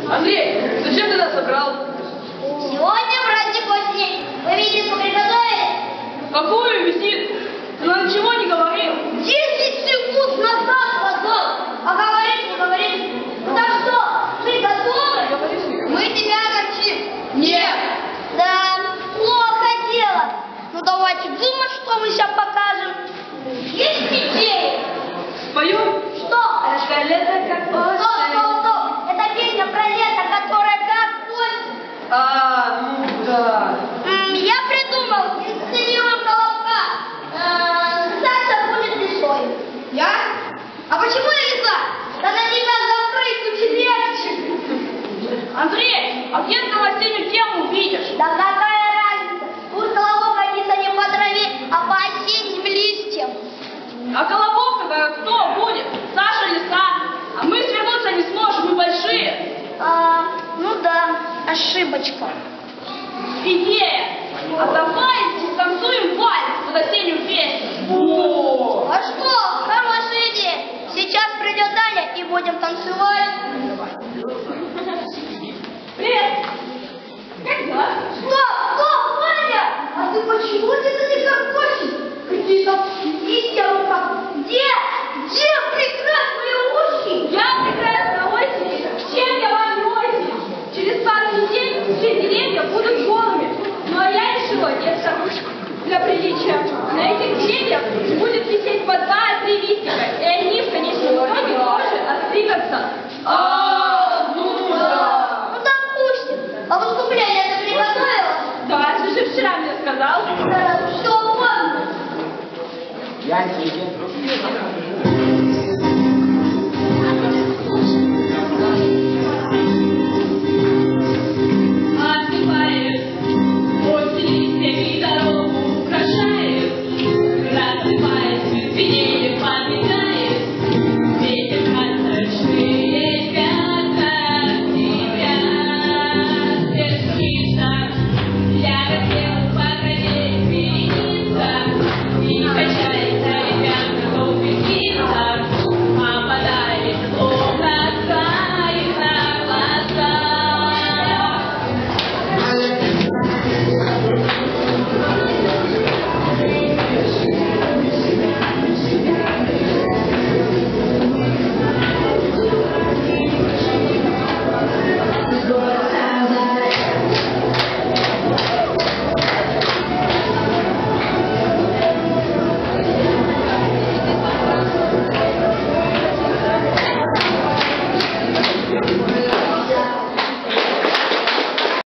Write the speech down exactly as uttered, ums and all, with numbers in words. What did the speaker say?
Андрей, зачем ты нас собрал? Сегодня праздник осени. Вы визитку приготовили? Какую визитку? Ты нам ничего не говорил. Десять секунд назад сказал. А говорить не говорить. Ну так что, ты готовы? Мы тебя огорчим. Нет. Да, плохо дело. Ну давайте думать, что мы сейчас покажем. Есть идеи? Споем? Что? Это лето как осень. Стоп, стоп, стоп. Это песня про лето, которая как осень. А, ну да. М, Я придумал. Инсценируем Колобка. Э, Саша будет лисой. Я? А почему я лиса? Да на тебя запрыгнуть легче. Андрей, а где ты новостейную тему видишь? Да какая разница? Пусть Колобок годится не по траве, а по осенним листьям. А Колобок-то кто будет? Саша лиса. А мы свернуться не сможем, мы большие. А, ну да, ошибочка. Идея. А давай станцуем вальс под осеннюю песню. О! А что? Хорошая идея. Сейчас придет Аня и будем танцевать. Привет. Как дела? Стоп, стоп, Аня! А ты почему где-то не как осень? Какие-то листья в руках. Где? Где прекрасные уши? Я прекрасная осень. Чем я вам не осень? Через пару недель все деревья будут голыми. Ну а я решила одеть сорочку для приличия. На этих деревьях будет висеть по два-три листика. И они в конечном итоге тоже отстригаться. А, ну да. Ну допустим. А выступление ты приготовила? Да, ты же вчера мне сказал. Да, все, помню. Я